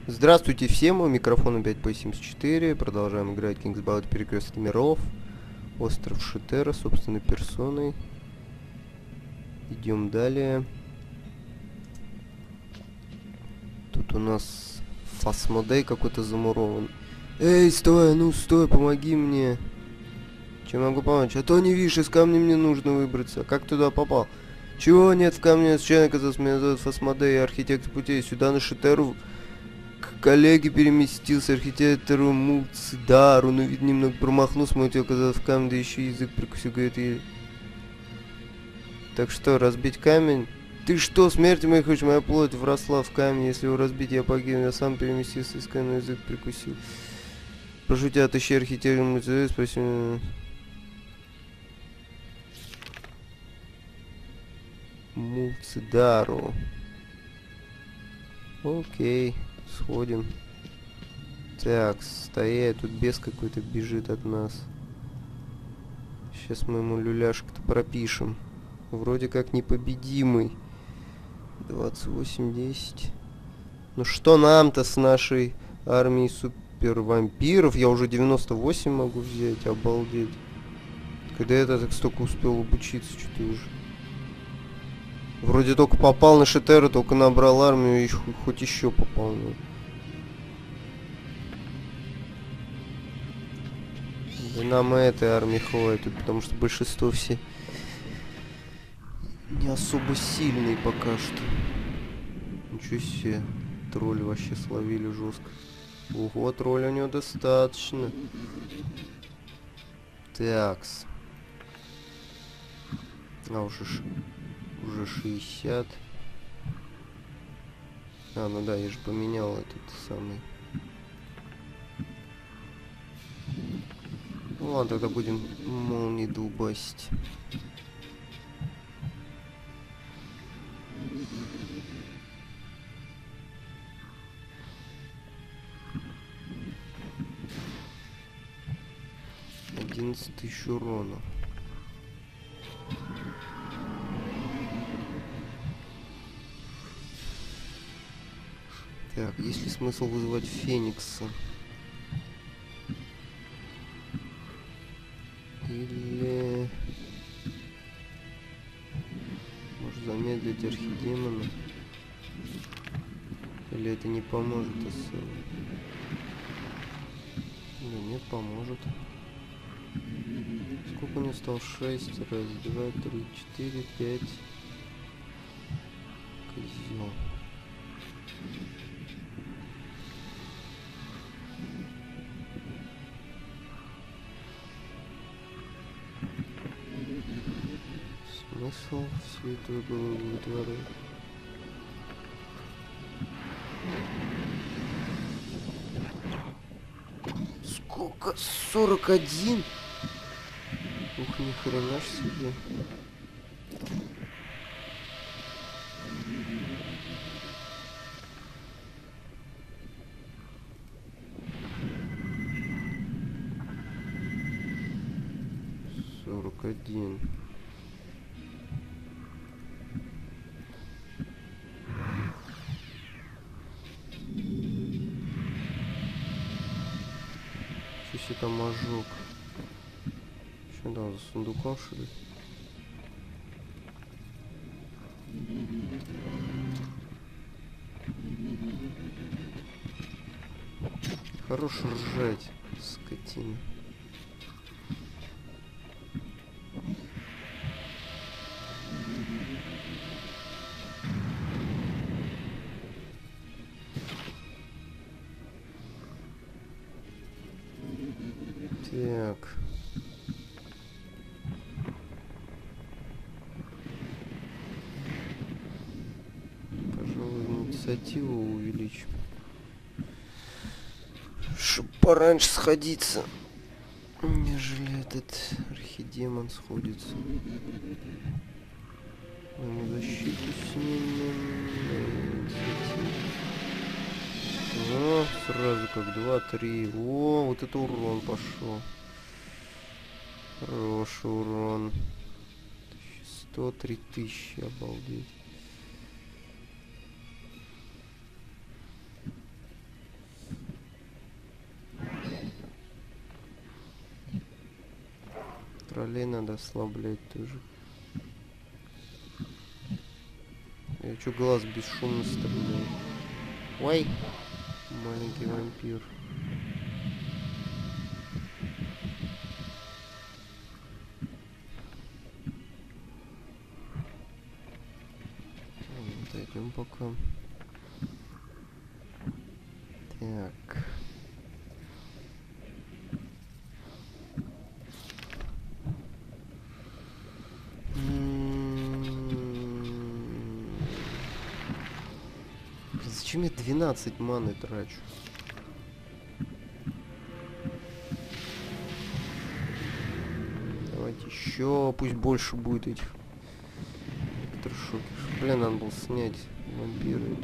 Здравствуйте всем, у микрофона 5P74. Продолжаем играть King's Bout Перекресток миров. Остров Шитера собственной персоной. Идем далее. Тут у нас Фасмодей какой-то замурован. Эй, стой, ну стой, помоги мне. Чем могу помочь? А то не видишь, из камня мне нужно выбраться. Как туда попал? Чего нет в камне? Случайно оказался, меня зовут Фасмодей, архитектор путей. Сюда на Шитеру к коллеге переместился, архитектору Муцидару. Но вид немного промахнулся, мой тело оказался в камне, да еще язык прикусил, говорит, и... Так что, разбить камень? Ты что, смерти моей хочешь? Моя плоть вросла в камень. Если его разбить, я погибну. Я сам переместился из камня, язык прикусил. Прошу тебя, отыщи архитектора Муцидару, спасибо. Муцидару. Окей, сходим. Так, стоять, тут бес какой-то бежит от нас. Сейчас мы ему люляшек-то пропишем. Вроде как непобедимый. 28-10. Ну что нам-то с нашей армией супервампиров? Я уже 98 могу взять, обалдеть. Когда я так столько успел обучиться, что-то уже. Вроде только попал на Шитеру, только набрал армию и хоть еще попал. Да нам и этой армии хватит, потому что большинство все не особо сильные пока что. Ничего себе, тролли вообще словили жестко. Ого, тролля у него достаточно. Такс. А уже 60. А, ну да, я же поменял этот самый. Ну ладно, тогда будем молнии долбасить. Тысяч урона. Так, есть ли смысл вызывать Феникса? Или... Может замедлить архидемона? Или это не поможет особо? Да нет, поможет. Сколько у него стал? 6. Раз, два, три, 4, 5. Козел. Смысл все это было вытворять? Сколько? 41? Ух, ни хрена ж себе. Сорок один. Что себе там ожог? Что там за сундуком, что ли? Хорош ржать, скотина. Так. Пожалуй, инициативу увеличим. Чтоб пораньше сходиться, нежели этот архидемон сходится. Ему защиту снимем. О, сразу как 2-3. О, вот это урон пошел. Хороший урон. 103 тысячи, обалдеть. Троллей надо ослаблять тоже. Я чё глаз бесшумно стреляю? Ой! Маленький вампир. Отойдем пока. Так. Зачем я 12 маны трачу? Давайте еще, пусть больше будет этих электрошокеров. Блин, надо было снять вампира эту.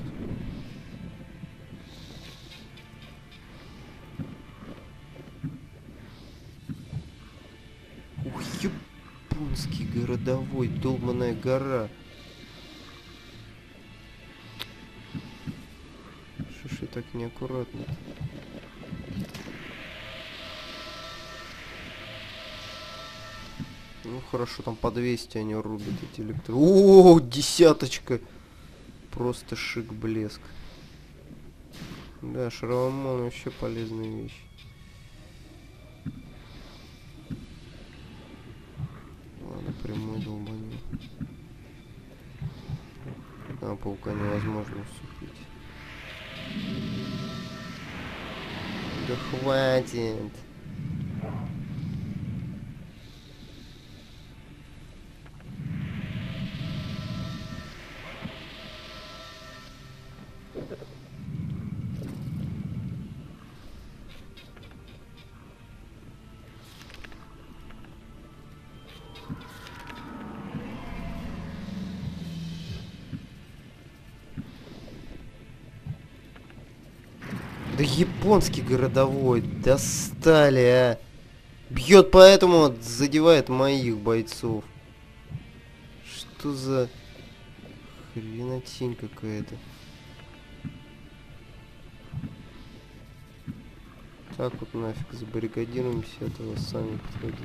Ух, японский городовой, долбаная гора. Что ж я так неаккуратно? Ну хорошо, там по 200 они рубят эти электро... О, десяточка! Просто шик, блеск. Да, шаровамон вообще полезная вещь. Ладно, прямой долбаню. А, паука невозможно усыпить. Да хватит! Да японский городовой, достали, а! Бьет поэтому, задевает моих бойцов. Что за хренотень какая-то. Так вот нафиг забаррикадируемся, этого сами подходите.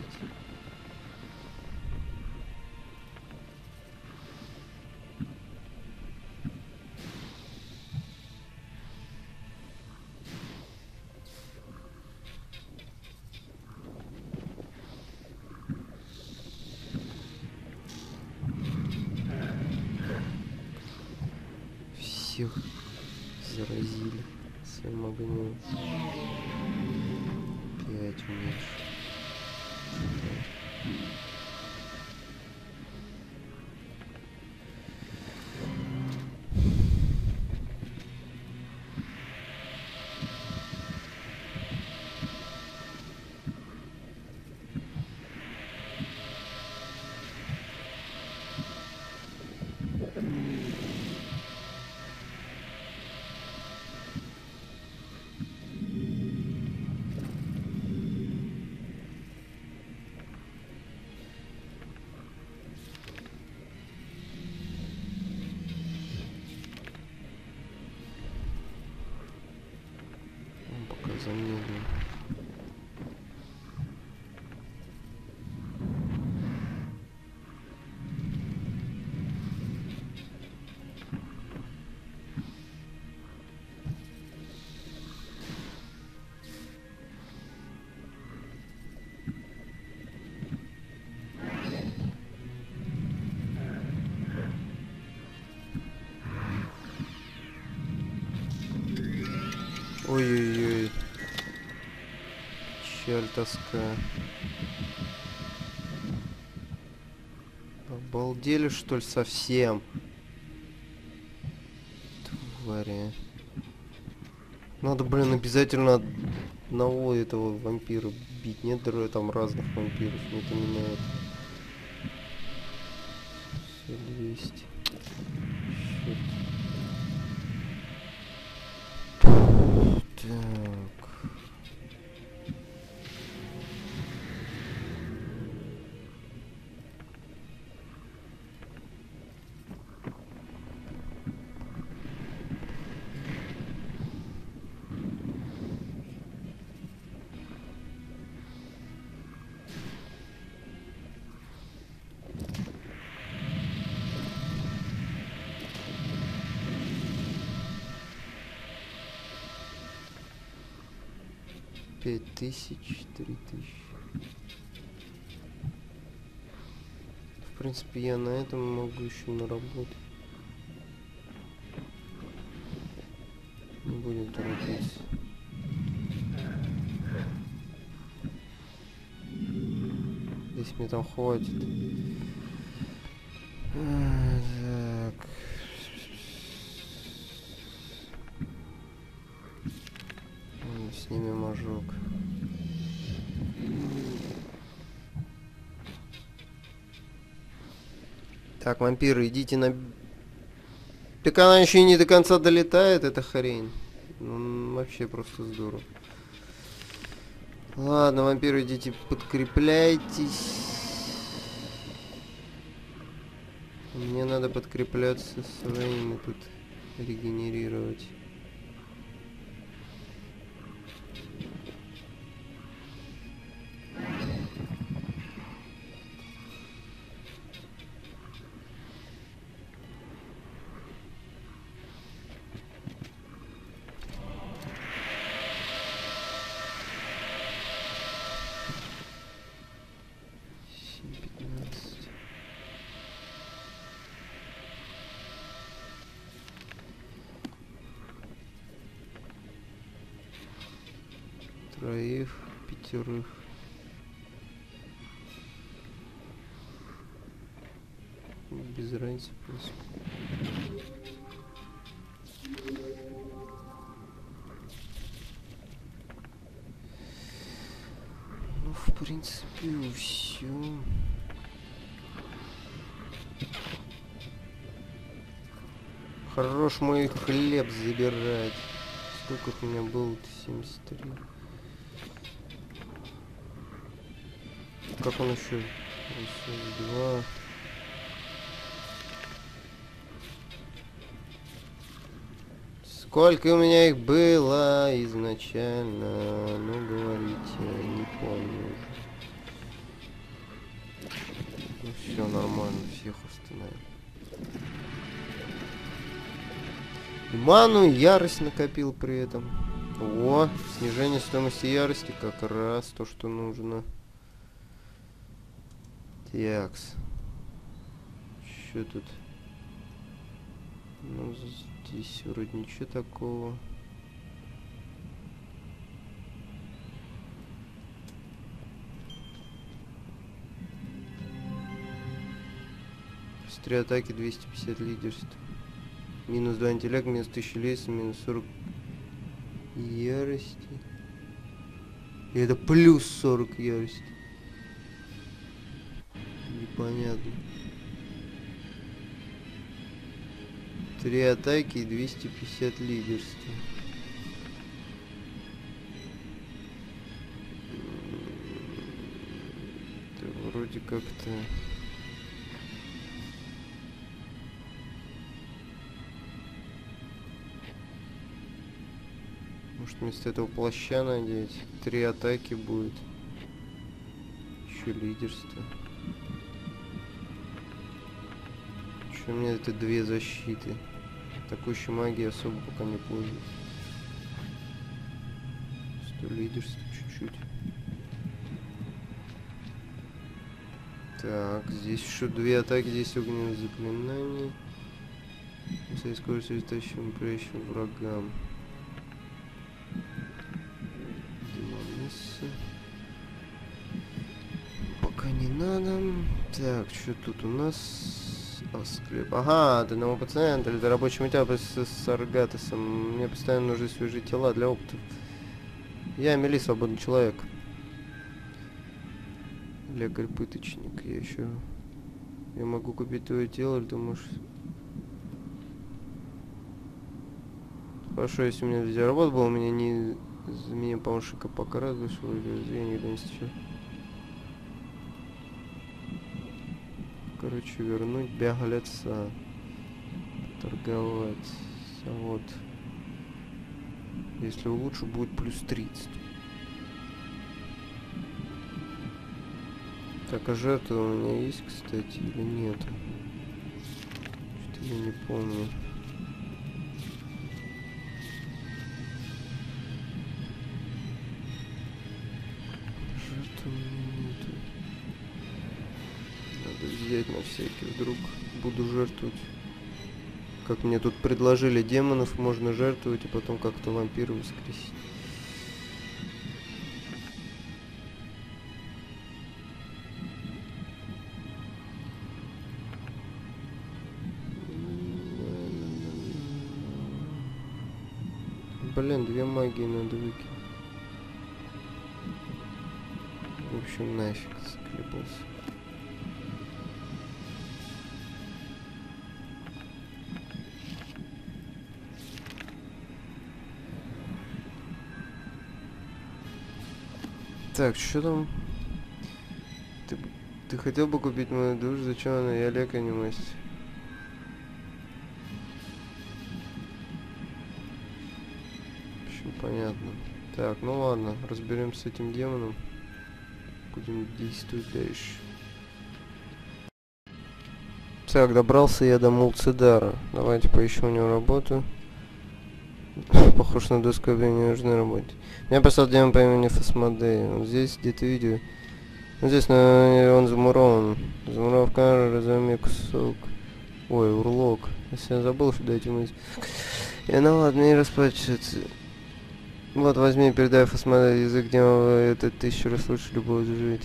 Всех заразили своим огнем. 5 меньше. Пока замедлим. Ой-ой-ой. Печаль, тоска. Обалдели, что ли, совсем? Твари. Надо, блин, обязательно одного этого вампира бить. Нет там разных вампиров. Нет именно это. Все 200. Черт. Так. 5000, 3000. В принципе, я на этом могу еще наработать. Не будем торопиться. Здесь мне там хватит. Так. Снимем ожог. Так, вампиры, идите на... Так она еще и не до конца долетает, эта хрень. Ну, вообще просто здорово. Ладно, вампиры, идите, подкрепляйтесь. Мне надо подкрепляться своими тут, регенерировать. Троих, пятерых. Без разницы, в принципе. Ну, в принципе, все. Хорош мой хлеб забирать. Сколько у меня было? 73. Как он еще? 82. Сколько у меня их было изначально? Ну, говорите, не помню уже. Ну, все нормально, всех установим. И ману, и ярость накопил при этом. О, снижение стоимости ярости, как раз то, что нужно. Такс. Что тут? Ну, здесь вроде ничего такого. С 3 атаки 250 лидерств. Минус 2 интеллект, минус 1000 леса, минус 40 ярости. И это плюс 40 ярости. Непонятно. 3 атаки и 250 лидерства. Это вроде как-то... Может, вместо этого плаща надеть? 3 атаки будет. Еще лидерство. Что у меня это 2 защиты. Атакующей магией особо пока не пользуюсь. 100 лидерства чуть-чуть. Так, здесь еще 2 атаки, здесь огненное заклинание. С скоростью летающим прящим врагам. Пока не надо. Так, что тут у нас? Склеп. Ага, от одного пациента или до рабочего этапа с Аргатосом. Мне постоянно нужны свежие тела для опытов. Я Мели, свободный человек. Лекарь-пыточник. Я могу купить твое тело, или ты можешь... Хорошо, если у меня видеоработа была, у меня не... За меня помощника пока вышел, или я никогда не встречал. Короче, вернуть беглеца. Торговать. Вот. Если улучшу, будет плюс 30. Так, а жертва у меня есть, кстати, или нет? Что-то я не помню. у меня нету. Надо взять на всякий, вдруг буду жертвовать. Как мне тут предложили, демонов можно жертвовать и потом как-то вампира воскресить. Блин, 2 магии надо выкинуть. В общем, нафиг склепался. Так, что там? Ты хотел бы купить мою душу? Зачем она? Я Олег, а не мастер. В общем, понятно. Так, ну ладно, разберемся с этим демоном. Будем действовать дальше. Так, добрался я до Мулцидара. Давайте поищем у него работу. Похож на доску объявлений нужной работе. Меня послал демон по имени Фасмодей. Он здесь где-то видео. Ну здесь, но он замурован. Замуровка, разуми кусок. Ой, урлок. Если я забыл, что дайте мысль. Ну ладно, не расплачиваться. Вот, возьми и передай Фасмодей язык демона. Это 1000 раз лучше любого жить.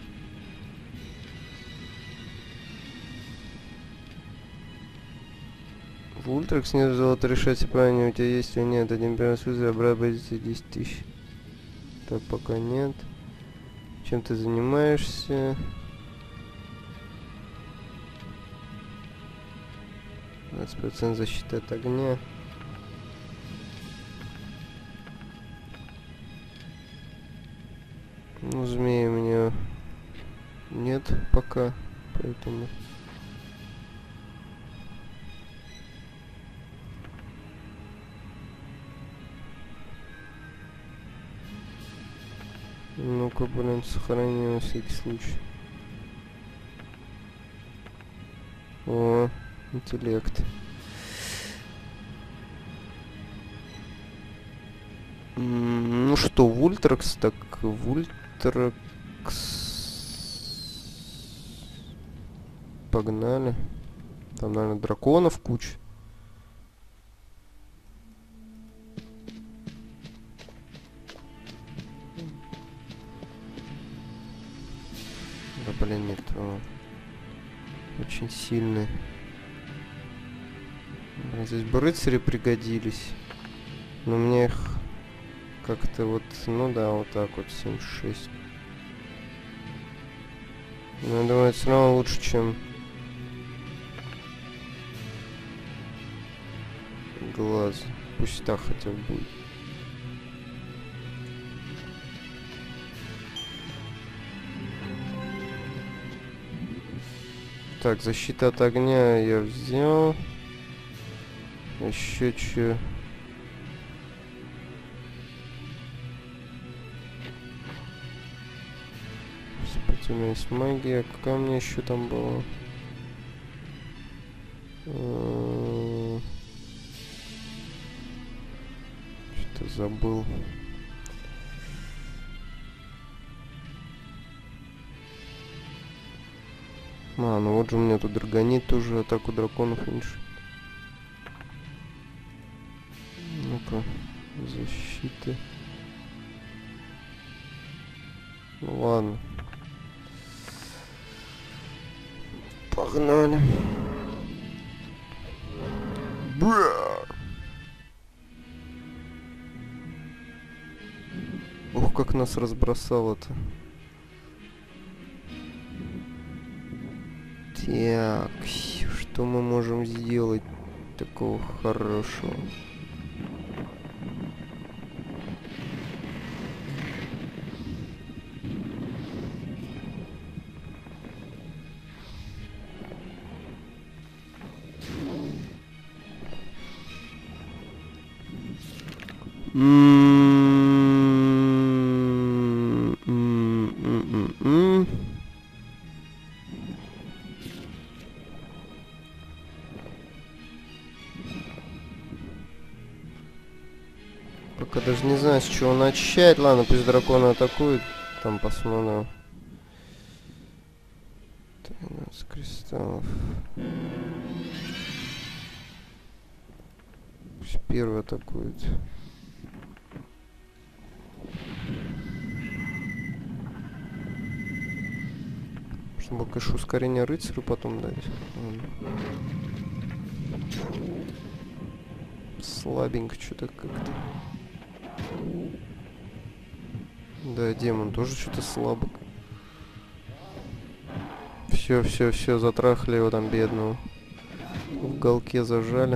В Ультрак снизу золото решать, правильно у тебя есть или нет. Один перенос вызов, обрабатывайте 10 000. Так, пока нет. Чем ты занимаешься? 20% защиты от огня. Ну, змеи у меня нет пока, поэтому... Ну-ка, блин, сохраним на всякий случай. О, интеллект. Ну что, в Ультракс, так в Ультракс... Погнали. Там, наверное, драконов куча. Да, блин, нет. Очень сильные. Блин, здесь бы рыцари пригодились. Но мне их как-то вот, ну да, вот так вот, 7-6. Но я думаю, это все равно лучше, чем глаз. Пусть так хотя бы будет. Так, защита от огня я взял. Еще что? У меня есть магия. Какая у меня еще там была? Что-то забыл. Ну вот же у меня тут драгонит тоже, атаку драконов меньше. Ну-ка, защиты. Ну ладно. Погнали. Бра! Ух, как нас разбросало-то. Так, что мы можем сделать такого хорошего? Пока даже не знаю, с чего начать. Ладно, пусть драконы атакуют. там посмотрим. 13 кристаллов. Пусть первый атакует. Чтобы, конечно, ускорение рыцарю потом дать. Слабенько что-то как-то. Да, демон тоже что-то слабо. Все, затрахали его там бедного. В уголке зажали.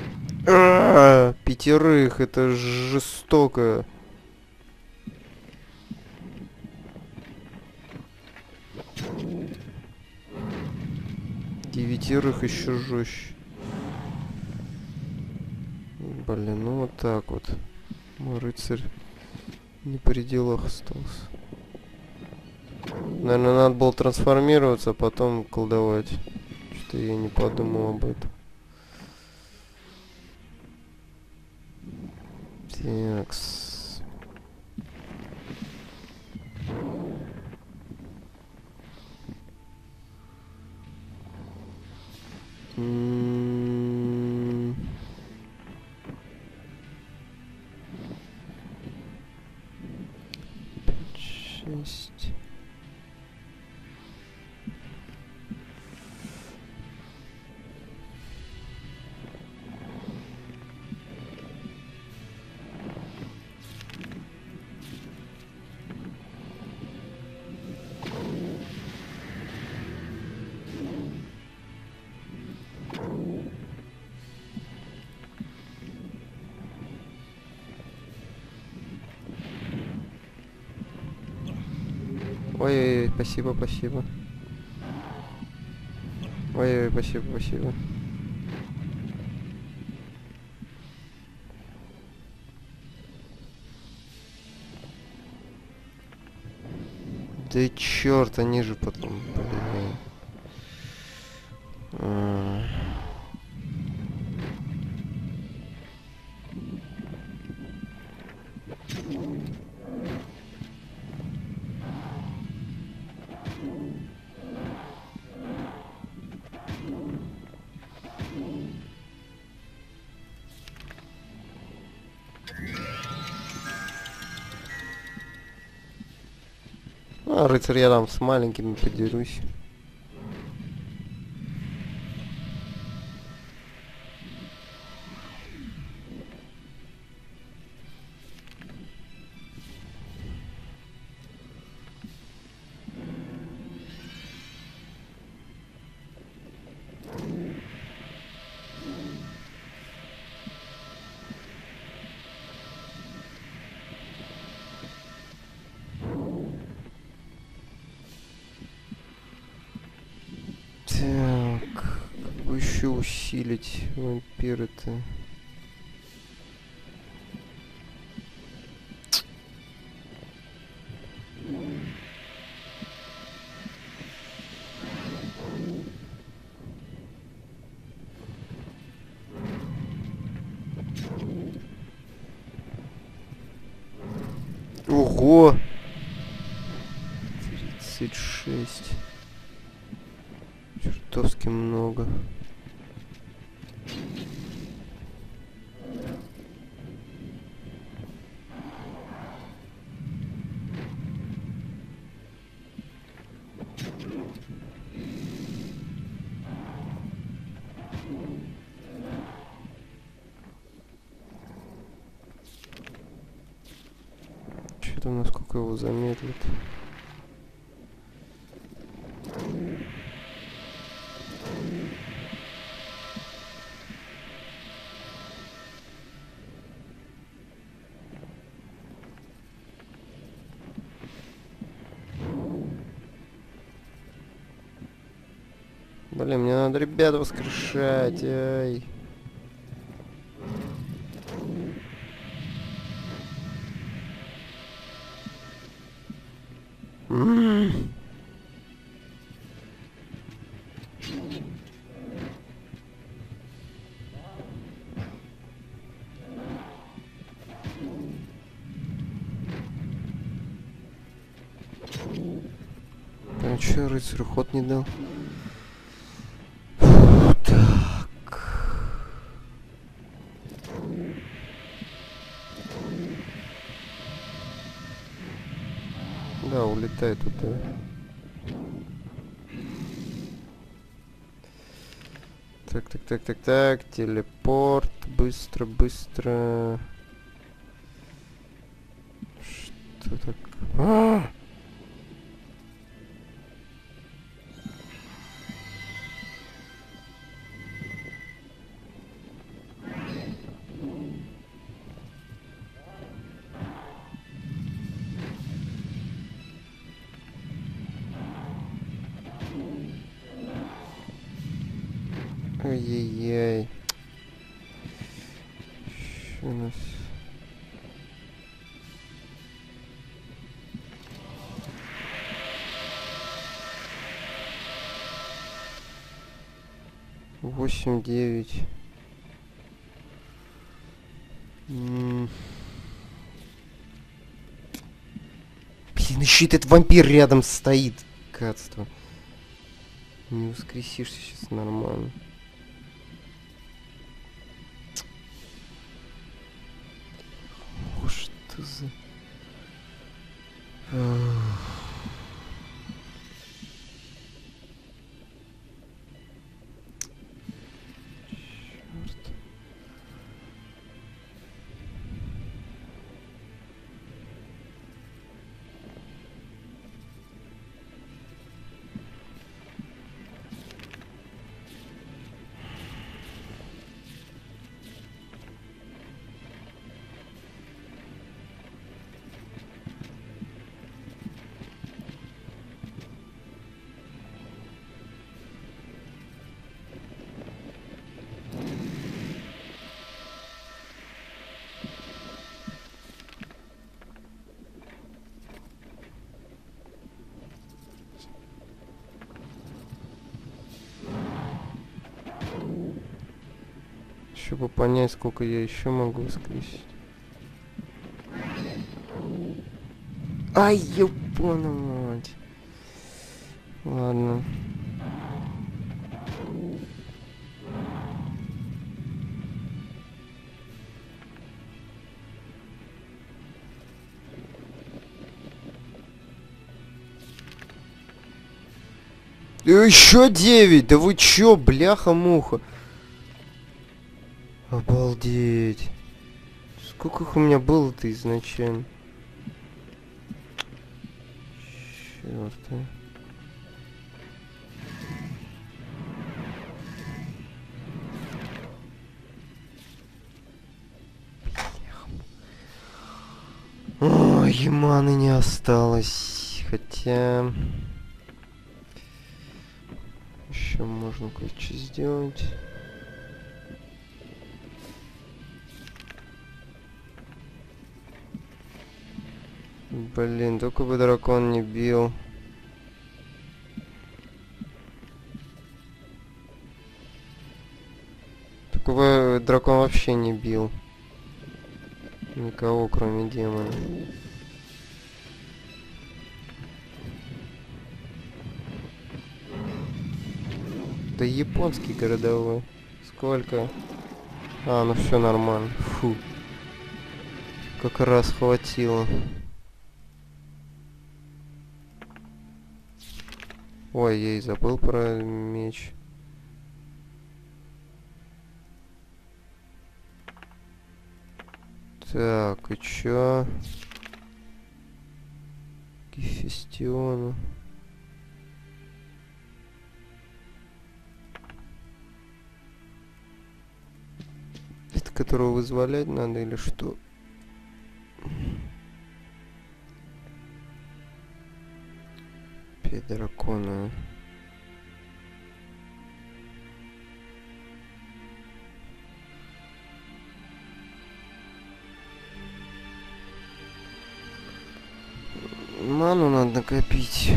Пятерых, это жестоко. Девятерых еще жестче. Блин, ну вот так вот. Мой рыцарь не при делах остался. Наверное, надо было трансформироваться, а потом колдовать. Что-то я не подумал об этом. Такс. Шесть. Ой, спасибо. Ой, спасибо. Да черт, они же потом, блин. Рыцарь я там с маленькими подерусь. Так, как бы еще усилить вампиры-то? Ого! 36. Чертовски много. Что-то насколько его замедлит. Блин, мне надо ребят воскрешать, ай. чё рыцарю ход не дал? Фу, так. Да, улетает туда. Так, телепорт, быстро. Что так? Ай-яй-яй. Что у нас? Восемь, 9. Блин, еще этот вампир рядом стоит. Гадство. Не воскресишься сейчас нормально. О, что за... Чтобы понять, сколько я еще могу воскресить. Ай, ёбаная мать. Ладно. Еще 9! Да вы чё, бляха-муха? Обалдеть. Сколько их у меня было-то изначально? Чёрт, а. Ой, маны не осталось. Хотя... Еще можно кое-что сделать. Блин, только бы дракон не бил. Только бы дракон вообще не бил. Никого, кроме демона. Да японский городовой. Сколько? А, ну все нормально. Фу. Как раз хватило. Ой, я и забыл про меч. Так, и чё? Гефестиону. Это которого вызволять надо или что? Опять дракона. Ману надо накопить.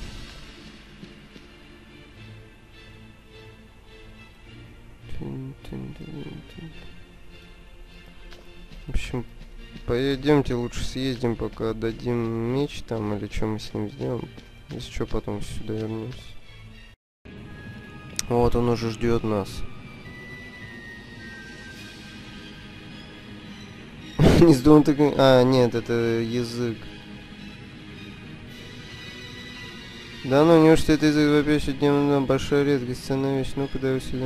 В общем, пойдемте лучше съездим, пока отдадим меч там, или что мы с ним сделаем. Если что, потом сюда вернемся. Вот он уже ждет нас. Не сдумал так... А, нет, это язык. Да ну, неужто это язык вопящий днем, большая редкость, ценная вещь. Ну-ка, дай его сюда.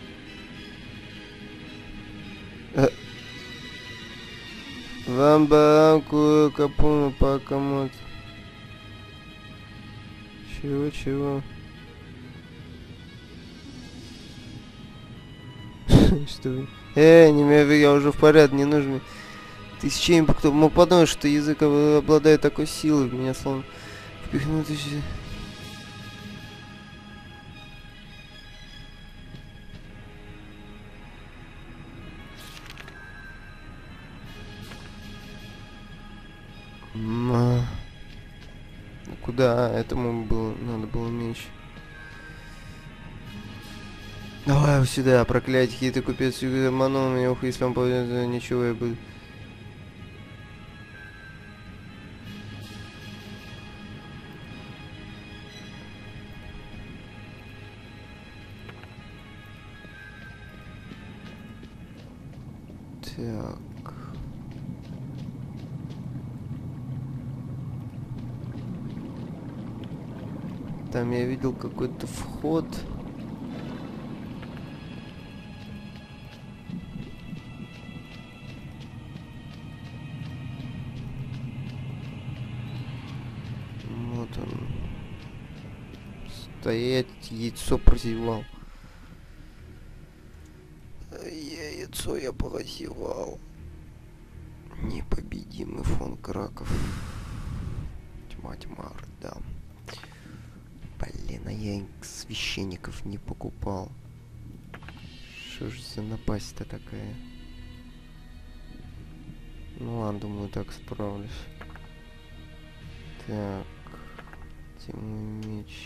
Вамбаку капуну пакамот. Чего? Что вы? Не имею, я уже в порядке, не нужно. Ты с чем кто мог подумать, что язык обладает такой силой в меня, словно впихнут еще. Куда? Этому было, надо было меч. Давай его сюда, проклятие, хитрый купец, обманул меня, ух, если он пойдет, ничего я буду. Так. Там я видел какой-то вход. Вот он. Стоять, яйцо прозевал. Яйцо я прозевал. Непобедимый фон Краков. Тьма, да. Блин, а я священников не покупал. Что же за напасть-то такая? Ну ладно, думаю, так справлюсь. Так. Где мой меч?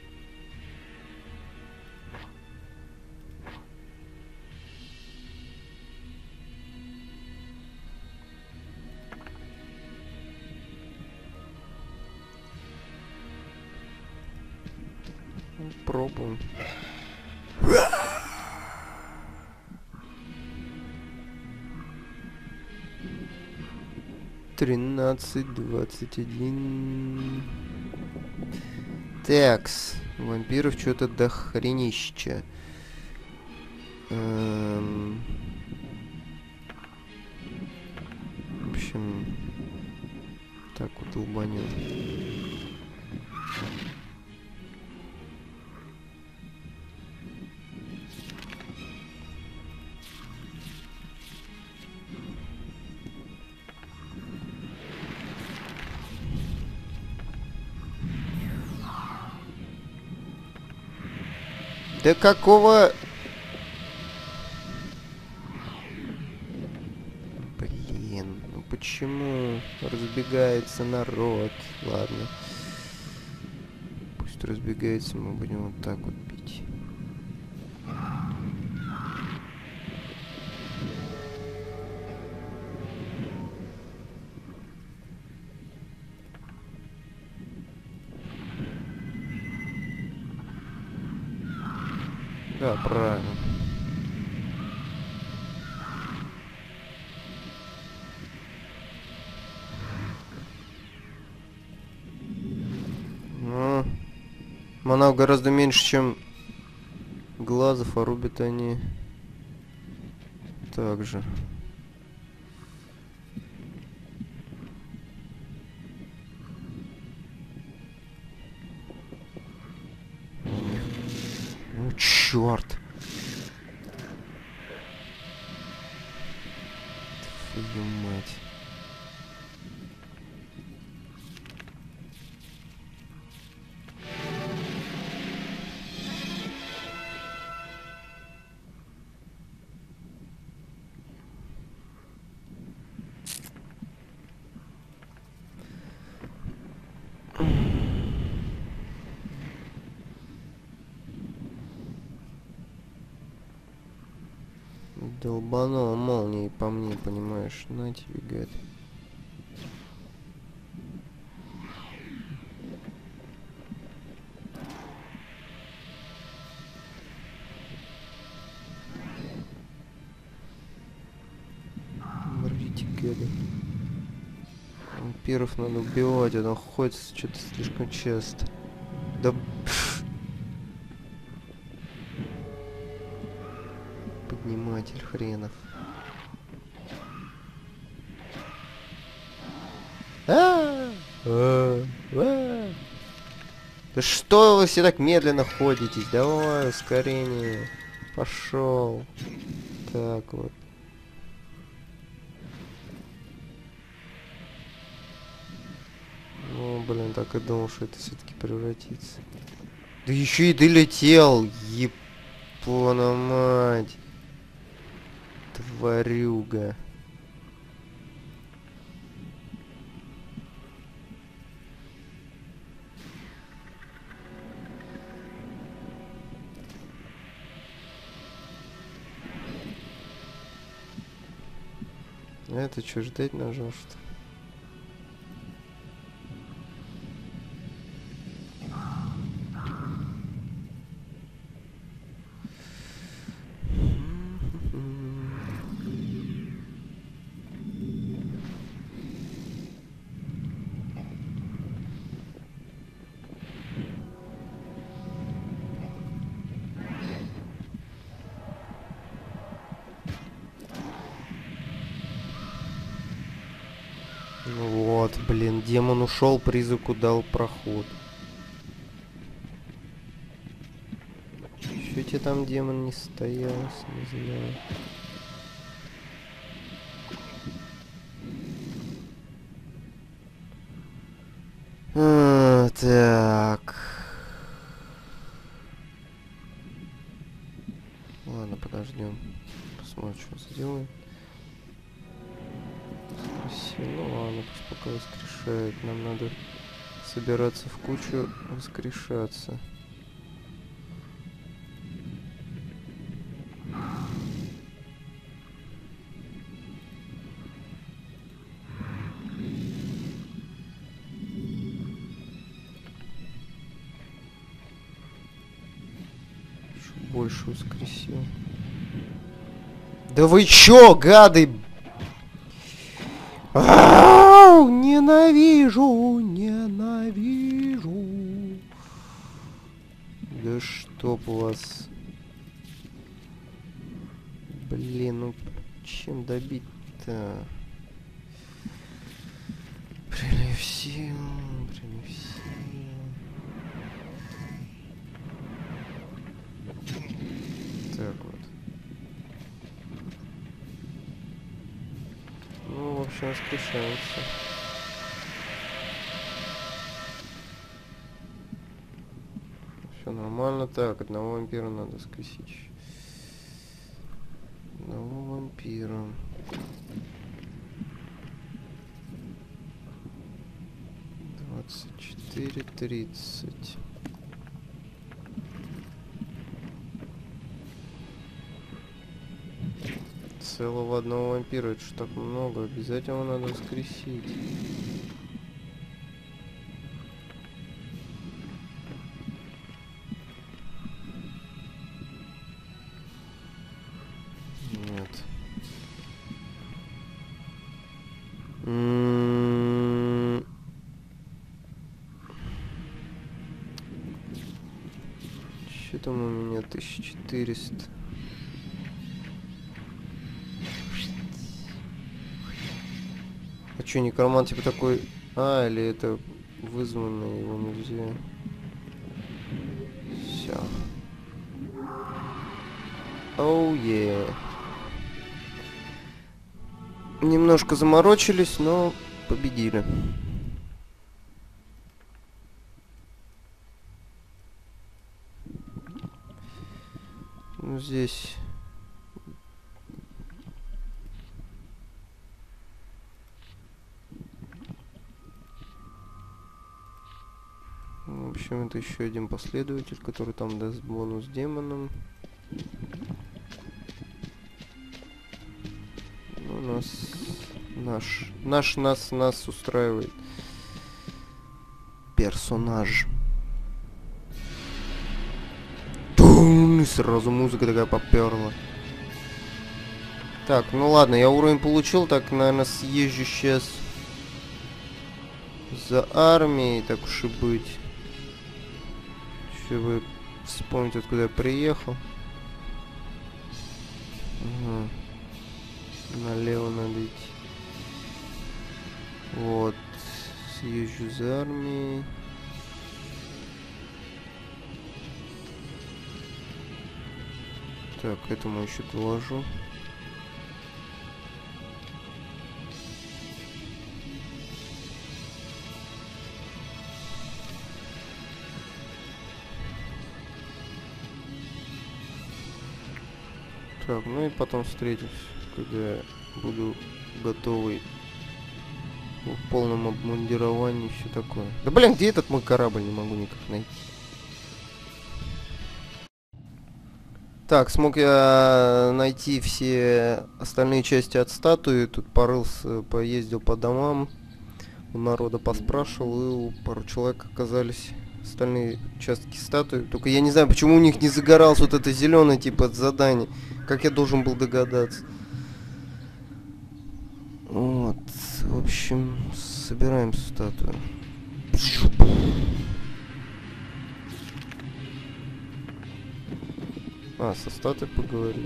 Пробуем. 13-21. Такс. Вампиров что-то дохренища. В общем, так вот долбанем. Да какого... Блин, ну почему разбегается народ? Ладно. Пусть разбегается, мы будем вот так вот бить. Да, правильно. Ну, манав гораздо меньше, чем глазов, а рубят они так же. Ну, черт. Твою мать. Долбанула молнией по мне, понимаешь? На тебе, гад. гады. Вампиров надо убивать, а то ходит что-то слишком часто. Да... Подниматель хренов. Да что вы все так медленно ходитесь? Давай, ускорение. Пошел. Так вот. Ну, блин, так и думал, что это все-таки превратится. Да еще и долетел, Япона мать. Тварюга. Это что, ждать нажал, что ли? Ну вот, блин, демон ушел, призраку дал проход. Чё тебе там демон не стоялся, не знаю. Так. Ладно, подождем. Посмотрим, что сделаем. Ну ладно, пусть пока воскрешает. Нам надо собираться в кучу, воскрешаться. Больше воскресил. Да вы чё, гады? Ненавижу, ненавижу. Да чтоб вас. Блин, ну чем добить-то? Прилив сил, прилив сил. Так вот. Ну, в общем, воскрешаемся. Все нормально. Так, одного вампира надо воскресить. Одного вампира. 24:30. Целого одного вампира, это ж так много, обязательно надо воскресить. Нет. Что там у меня 1400? А чё, некромант типа такой... А, или это вызванное, его нельзя. Всё. Оу, немножко заморочились, но победили. Ну, здесь... В общем, это еще один последователь, который там даст бонус демонам. Ну, нас устраивает персонаж. Тум, и сразу музыка такая поперла. Так, ну ладно, я уровень получил, так, наверное, съезжу сейчас за армией, так уж и быть. Чтобы вспомнить, откуда я приехал. Угу. Налево надо идти. Вот. Съезжу за армией. Так, этому еще доложу. Так, ну и потом встретимся, когда я буду готовый в полном обмундировании и все такое. Да блин, где этот мой корабль? Не могу никак найти. Так, смог я найти все остальные части от статуи. Тут порылся, поездил по домам, у народа поспрашивал, и у пару человек оказались остальные участки статуи. Только я не знаю, почему у них не загоралось вот это зеленое типа задание. Как я должен был догадаться. Вот, в общем, собираем статую. А, со статуей поговорить.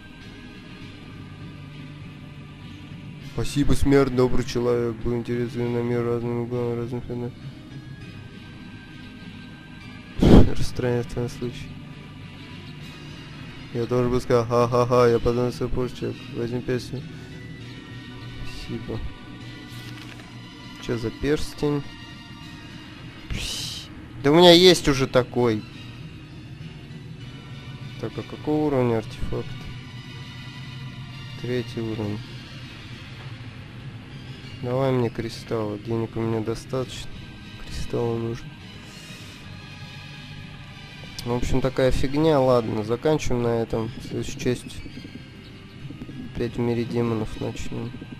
Спасибо, смерть, добрый человек. Был интересен на мир разным углам, разным феноменам. Расстраивает в твоем случае. Я тоже бы сказал, ха-ха-ха, я подумал, что позже. Возьми песню. Спасибо. Что за перстень? Да у меня есть уже такой. Так, а какого уровня артефакт? 3-й уровень. Давай мне кристаллы. Денег у меня достаточно. Кристаллы нужны. В общем, такая фигня. Ладно, заканчиваем на этом. Следующую часть. Опять в мире демонов начнем.